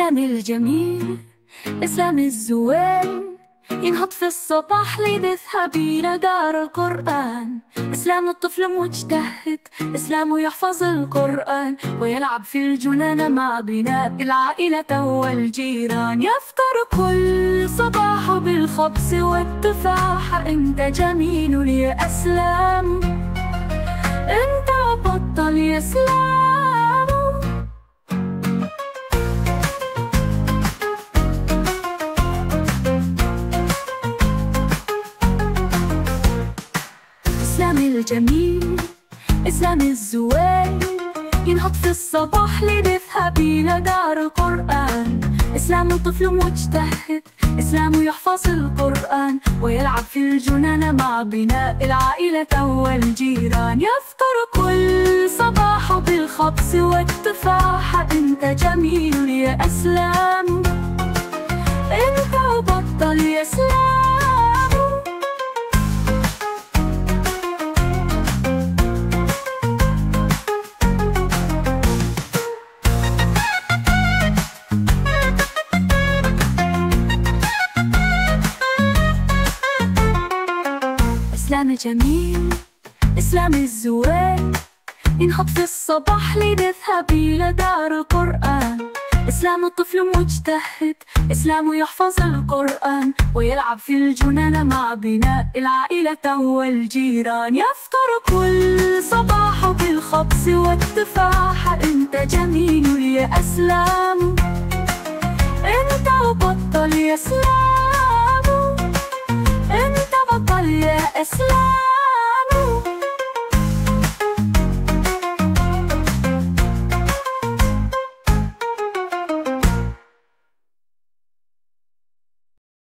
إسلامي الجميل، إسلامي الزوين، ينهض في الصباح ليذهب إلى دار القرآن. إسلام الطفل مجتهد، إسلام يحفظ القرآن ويلعب في الجنان مع بناء العائلة والجيران. يفطر كل صباح بالخبز والتفاح. أنت جميل يا إسلام، أنت بطل يا إسلام. إسلامي الجميل، إسلامي الزوين، ينهض في الصباح ليذهب إلى دار القرآن. إسلام الطفل مجتهد، إسلام يحفظ القرآن ويلعب في الجنان مع بناء العائلة والجيران. يفطر كل صباح بالخبز والتفاح. أنت جميل يا إسلام، أنت بطل يا إسلام. إسلامي جميل، إسلامي الزوين، ينهض في الصباح ليذهب إلى دار القرآن. إسلام الطفل مجتهد، إسلام يحفظ القرآن ويلعب في الجنان مع بناء العائلة والجيران. يفطر كل صباح بالخبز والتفاح. أنت جميل يا إسلام، أنت بطل يا إسلام، أنت بطل يا إسلام.